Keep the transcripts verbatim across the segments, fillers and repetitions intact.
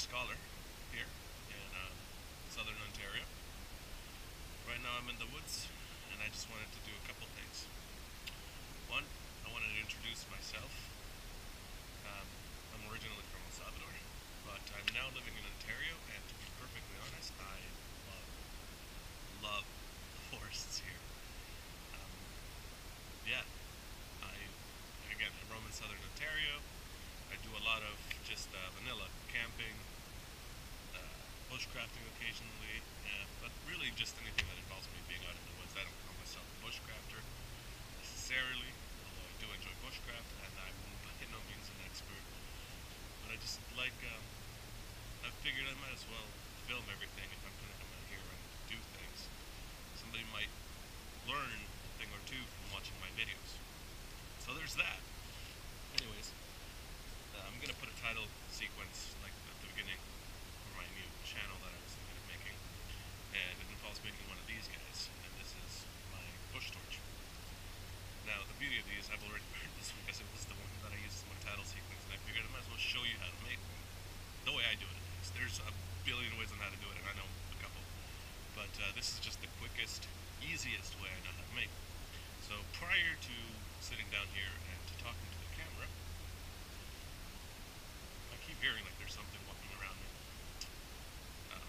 scholar here in um, southern Ontario. Right now I'm in the woods and I just wanted to do a couple things. One, I wanted to introduce myself. Um, I'm originally from El Salvador, but I'm now living in Ontario, and to be perfectly honest, I love, love the forests here. Um, yeah, I, again, I roam in southern Ontario. I do a lot of just uh, vanilla camping, uh, bushcrafting occasionally, uh, but really just anything that involves me being out in the woods. I don't call myself a bushcrafter necessarily, although I do enjoy bushcraft, and I'm by no means an expert. But I just like, um, I figured I might as well film everything if I'm going to come out here and do things. Somebody might learn a thing or two from watching my videos. So there's that. Anyways, uh, I'm going to put a title sequence like at the beginning for my new channel that I was thinking of making. And it involves making one of these guys. And this is my bush torch. Now, the beauty of these, I've already burned this one because it was the one that I used as my title sequence, and I figured I might as well show you how to make one. The way I do it, at least. There's a billion ways on how to do it, and I know a couple. But uh, this is just the quickest, easiest way I know how to make. So prior to sitting down here and to talking to the camera, I keep hearing like there's something walking around me. Um,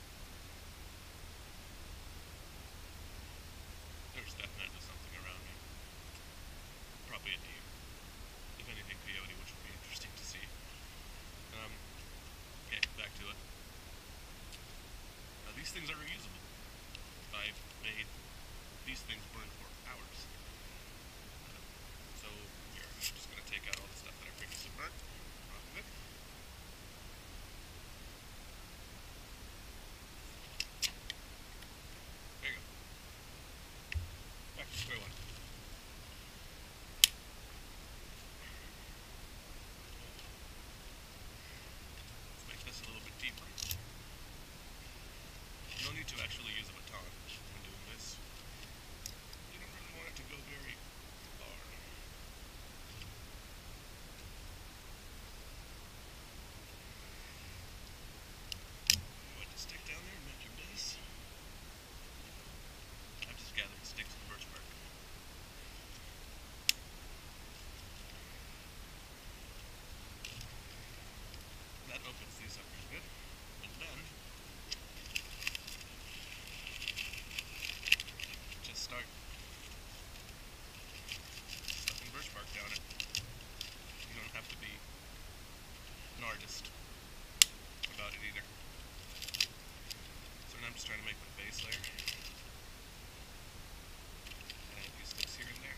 there's definitely something around me. Probably a deer. If anything, coyote, which would be interesting to see. Um, okay, back to it. Now, these things are reusable. I've made these things burn for hours. Uh, so, here, I'm just going to take out all the stuff that I previously burnt off of it. There you go. Back to square one. Let's make this a little bit deeper. No need to actually use a baton when doing this. You don't really want it to go very far. You want to stick down there and make your base. I've just gathered sticks and birch bark. That opens these up pretty good. And then just start stuffing birch bark down it. You don't have to be an artist about it either. So now I'm just trying to make my base layer. And I have these sticks here and there.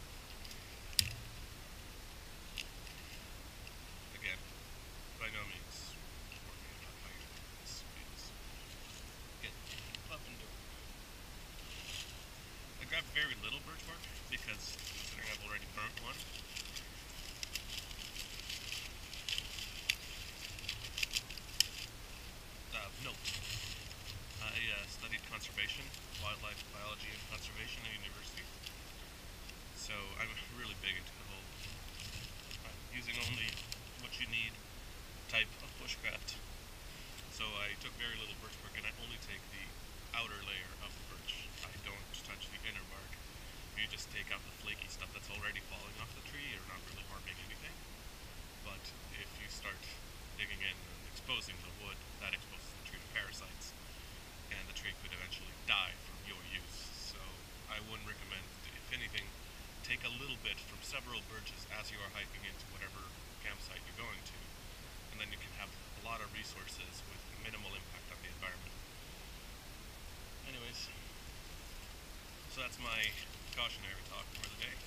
Again, by no means working out how you're doing this. Please get up and do it. I grabbed very little birch bark because considering I've already burnt one. Uh, note. I uh, studied conservation, wildlife biology and conservation at university. So I'm really big into the whole uh, using only what you need type of bushcraft. So I took very little birch bark and I only take the outer layer of the birch. I don't touch the inner bark. You just take out the flaky stuff that's already falling off the tree. You're not really harming anything. But if you start digging in and exposing the wood, that exposes the tree to parasites, and the tree could eventually die from your use. So I wouldn't recommend, if anything, take a little bit from several birches as you are hiking into whatever campsite you're going to, and then you can have a lot of resources with minimal impact on the environment. Anyways, so that's my cautionary talk for the day.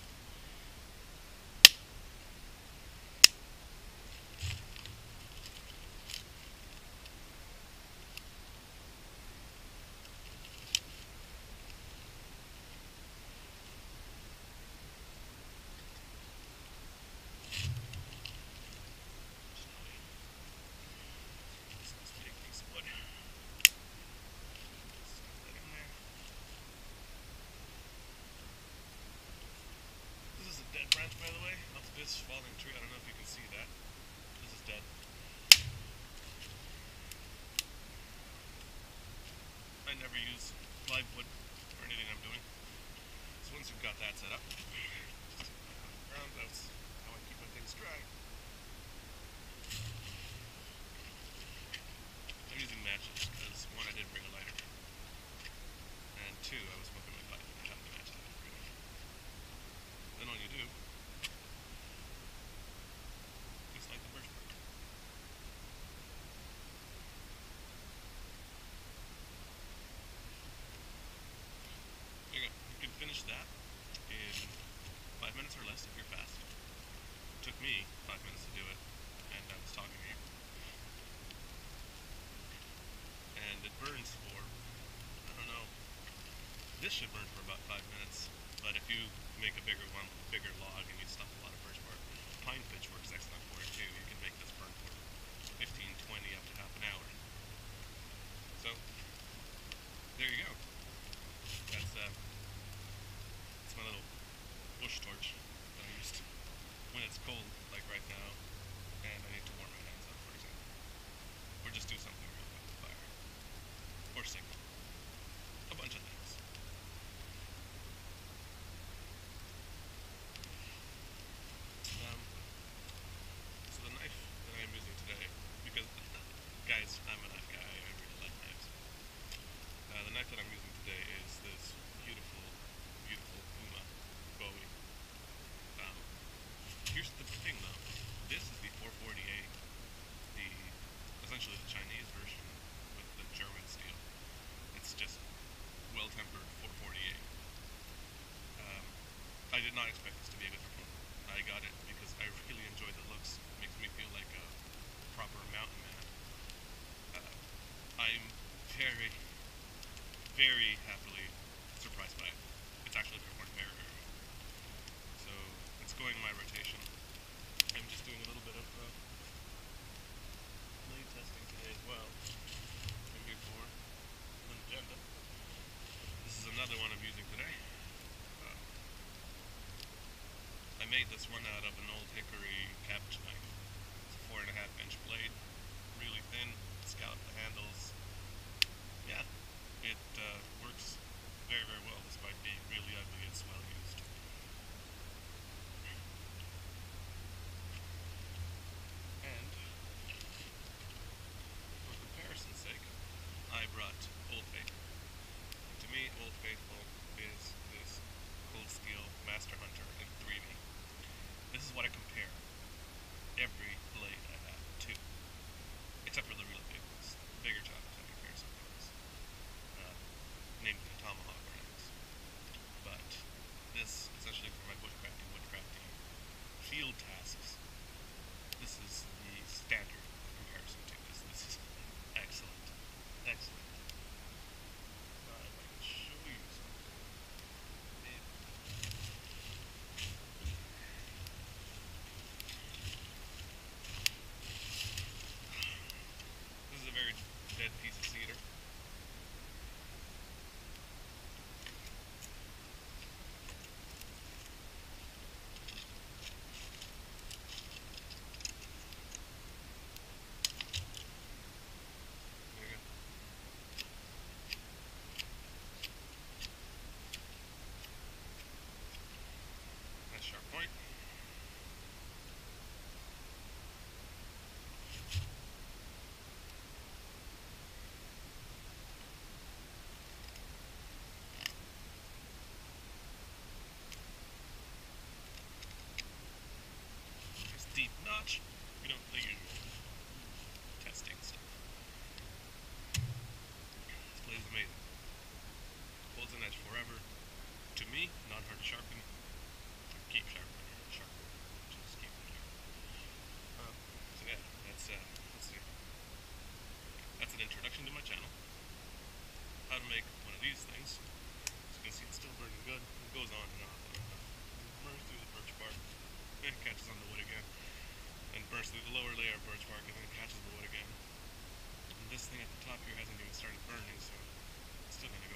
live wood or anything I'm doing. So once you've got that set up, just stick that on the ground. That's how I keep my things dry. I'm using matches because one, I didn't bring a lighter, and two, I was smoking my pipe and I have the matches I didn't bring. Then all you do is light the birch bark. There you go. You can finish that in five minutes or less if you're fast. It took me five minutes to do it, and I was talking to you. And it burns for, I don't know, this should burn for about five minutes, but if you make a bigger one with a bigger log and you stuff a lot of birch bark, pine pitch works excellent for it too. You can make this burn for fifteen, twenty, up to half an hour. So, there you go. That's, uh, that's my little bush torch that I used when it's cold, like right now, and I need to warm my hands up, for example. Or just do something real quick with fire. Or signal. A bunch of things. Um, so the knife that I'm using today, because, guys, I'm a knife guy, I really like knives. Uh, the knife that I'm using today is this beautiful, beautiful Puma Bowie. Um, here's the thing though, this is the four forty-eight, the, essentially the Chinese version with the German steel. It's just well-tempered four forty-eight. Um, I did not expect this to be a different one. I got it because I really enjoy the looks. It makes me feel like a proper mountain man. Uh, I'm very, very happily surprised by it. It's actually performed very, very well. So it's going in my rotation. I'm just doing a little bit of uh, blade testing today as well. I'm here for an agenda. This is another one I'm using today. Um, I made this one out of an old hickory cabbage knife. It's a four and a half inch blade, really thin, scallop the handles. Yeah, it uh, works very, very well despite being really ugly. It's well used. And for comparison's sake, I brought Old Faithful. And to me, Old Faithful is this cold steel Master Hunter in three D. This is what I compare every blade I have to, except for the really big ones, the bigger chopsticks I compare something else, uh, namely the tomahawk or an axe. But this, essentially for my bushcrafting, woodcrafting, field tasks, this is the standard comparison to this. This is excellent, excellent. Uh, if I can show you something, maybe. This is a very dead piece of cedar. There you go. Nice sharp point. Nice deep notch. You know, the usual testing stuff. This blade is amazing. Holds an edge forever. To me, not hard to sharpen. Keep sharpening, sharpen. Just keep it sharp. Um, so yeah, that's uh, let's see. That's an introduction to my channel. How to make one of these things. As you can see, it's still burning good. It goes on and on and on. It burns through the birch bark, and it catches on the wood again, and burns through the lower layer of birch bark, and then it catches the wood again. And this thing at the top here hasn't even started burning, so it's still gonna go